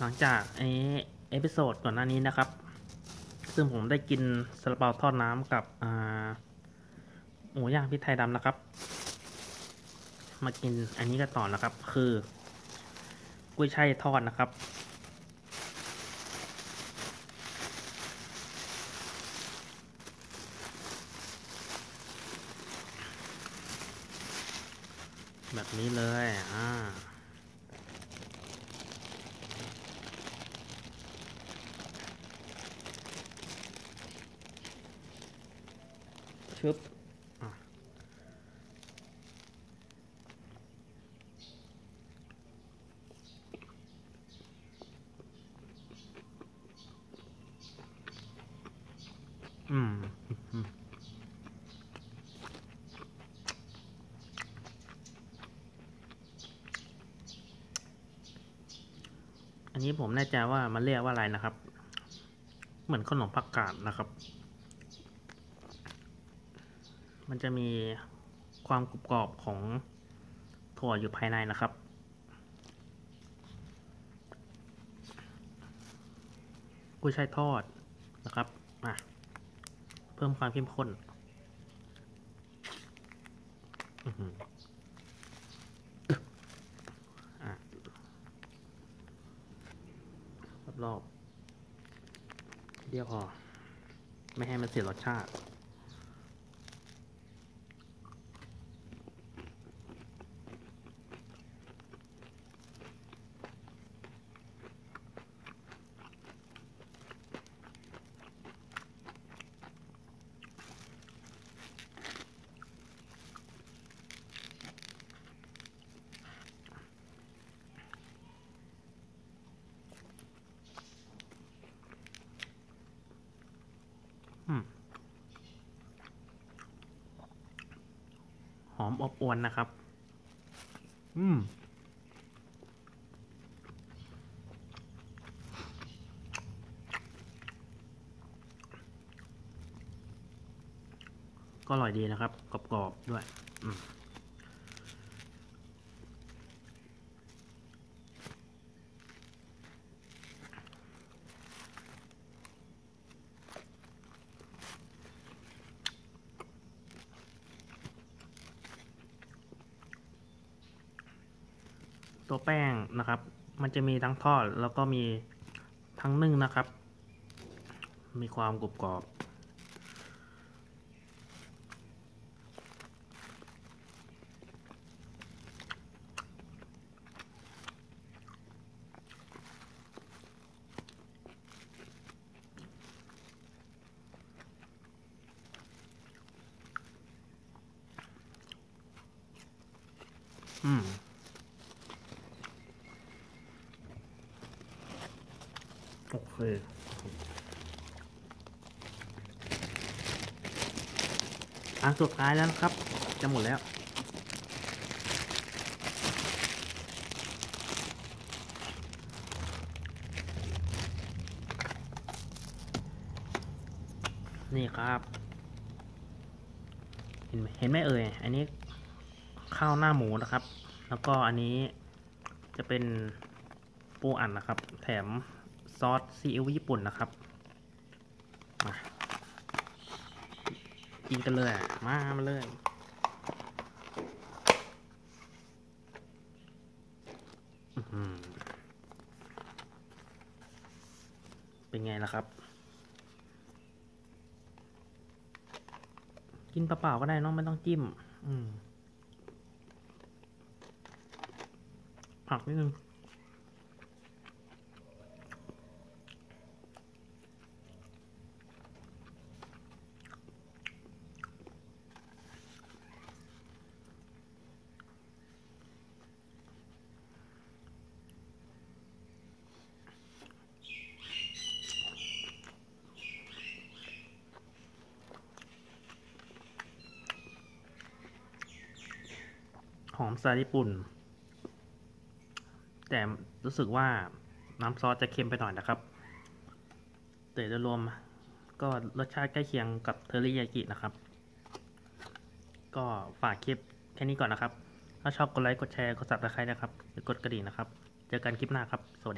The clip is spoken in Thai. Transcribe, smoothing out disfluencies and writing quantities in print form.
หลังจากเอพิโซดก่อนหน้านี้นะครับซึ่งผมได้กินซาลาเปาทอดน้ำกับหมูย่างพริกไทยดำนะครับมากินอันนี้กันต่อนะครับคือกุ้ยช่ายทอดนะครับแบบนี้เลยชึบอันนี้ผมแน่ใจว่ามันเรียกว่าอะไรนะครับเหมือนขนมผักกาดนะครับมันจะมีความกรุบกรอบของถั่วอยู่ภายในนะครับกุ้ยช่ายทอดนะครับเพิ่มความเข้มข้นรอบๆเดียวพอไม่ให้มันเสียรสชาติหอมอบอวลนะครับก็อร่อยดีนะครับกรอบๆด้วยตัวแป้งนะครับมันจะมีทั้งทอดแล้วก็มีทั้งนึ่งนะครับมีความกรุบกรอบโอเคอันสุดท้ายแล้วนะครับจะหมดแล้วนี่ครับเห็นไหมเอ่ยอันนี้ข้าวหน้าหมูนะครับแล้วก็อันนี้จะเป็นปูอัดนะครับแถมซอสซีอิ๊วญี่ปุ่นนะครับมากินกันเลยมาเลยเป็นไงล่ะครับกินเปล่าๆก็ได้เนาะไม่ต้องจิ้มผักนิดนึงหอมสไตล์ญี่ปุ่นแต่รู้สึกว่าน้ำซอสจะเค็มไปหน่อยนะครับแต่โดยรวมก็รสชาติใกล้เคียงกับเทอริยากินะครับก็ฝากคลิปแค่นี้ก่อนนะครับถ้าชอบกดไลค์กดแชร์กดซับสไครต์นะครับหรือกดกระดิ่งนะครับเจอกันคลิปหน้าครับสวัสดี